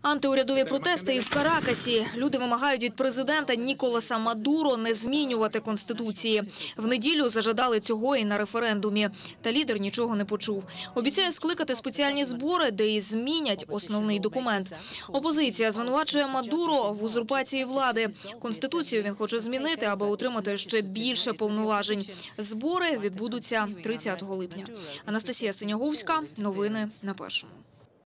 Антиурядові протести і в Каракасі. Люди вимагають від президента Ніколаса Мадуро не змінювати Конституції. В неділю зажадали цього і на референдумі. Та лідер нічого не почув. Обіцяє скликати спеціальні збори, де і змінять основний документ. Опозиція звинувачує Мадуро в узурпації влади. Конституцію він хоче змінити, аби отримати ще більше повноважень. Збори відбудуться 30 липня. Анастасія Синяговська. Новини на Першому.